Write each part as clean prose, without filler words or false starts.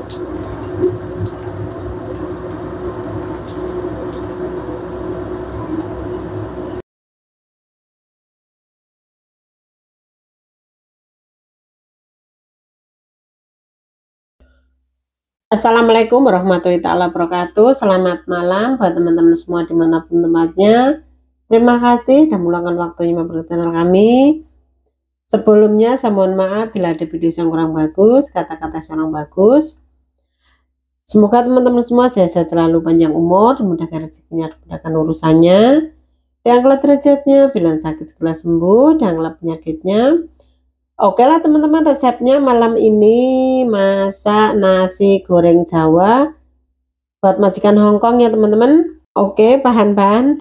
Assalamualaikum warahmatullahi wabarakatuh. Selamat malam buat teman-teman semua dimanapun tempatnya. Terima kasih sudah meluangkan waktunya mampir channel kami. Sebelumnya saya mohon maaf bila ada video yang kurang bagus, kata-kata yang kurang bagus. Semoga teman-teman semua sehat selalu, panjang umur, dimudahkan rezekinya, dimudahkan urusannya, diangkat derajatnya, bila sakit segera sembuh, diangkat penyakitnya. Oke lah teman-teman, resepnya malam ini masak nasi goreng Jawa buat majikan Hongkong ya teman-teman. Oke, bahan-bahan.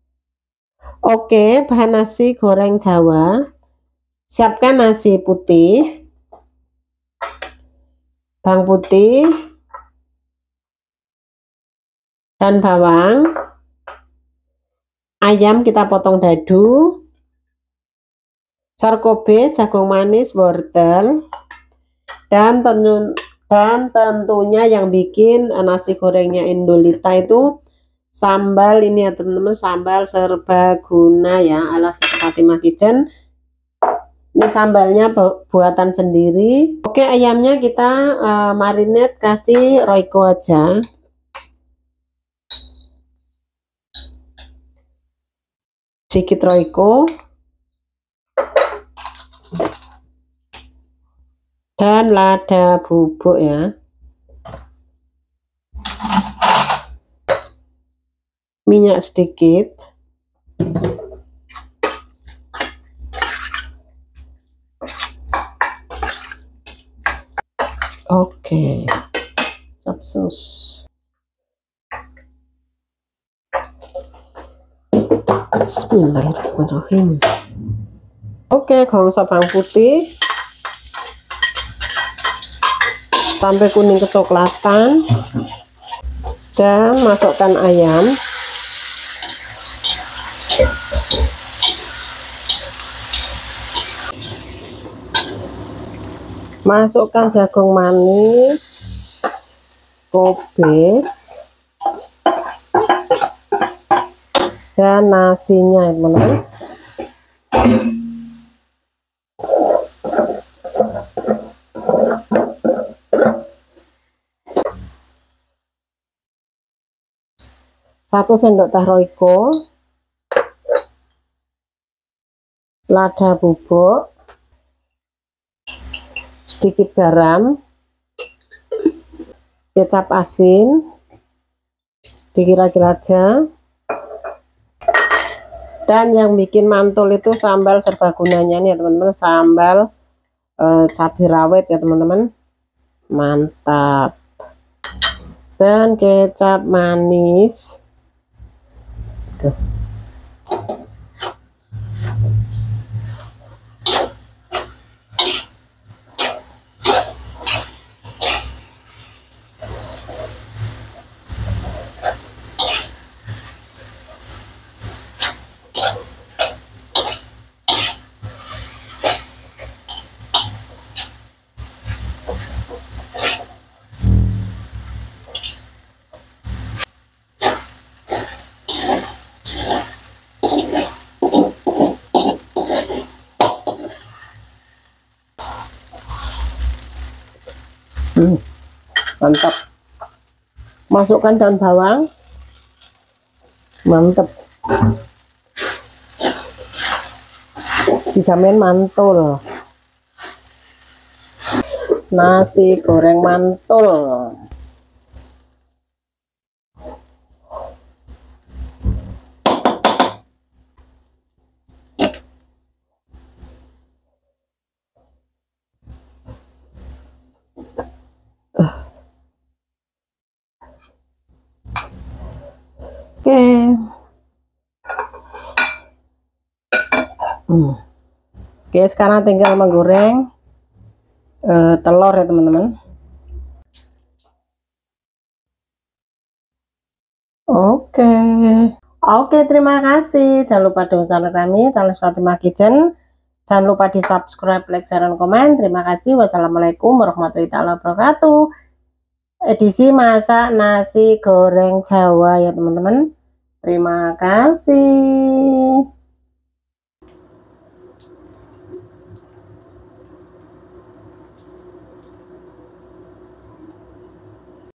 Oke, bahan nasi goreng Jawa. Siapkan nasi putih, bawang putih, dan bawang. Ayam kita potong dadu. Sarkobe, jagung manis, wortel, dan tentunya yang bikin nasi gorengnya Indolita itu sambal ini ya teman-teman, sambal serbaguna ya ala Fatimah Kitchen. Ini sambalnya buatan sendiri. Oke, ayamnya kita marinate kasih Royco aja. Sedikit Royco. Dan lada bubuk ya, minyak sedikit, oke, capsus, bismillahirrahmanirrahim. Oke, gongso bawang putih sampai kuning kecoklatan dan masukkan ayam. Masukkan jagung manis, kobis, dan nasinya teman-teman. Satu sendok teh Royco, lada bubuk, sedikit garam, kecap asin, dikira-kira aja. Dan yang bikin mantul itu sambal serbagunanya nih ya teman-teman, sambal cabai rawit ya teman-teman, mantap. Dan kecap manis. Tuh. Mantap. Masukkan daun bawang, mantap, dijamin mantul, nasi goreng mantul. Oke. Oke, sekarang tinggal menggoreng telur ya teman-teman. Oke, terima kasih. Jangan lupa dukung channel kami, channel Fatimah Kitchen. Jangan lupa di subscribe, like, share, dan komen. Terima kasih. Wassalamualaikum warahmatullahi wabarakatuh. edisi masak nasi goreng Jawa ya teman-teman. Terima kasih.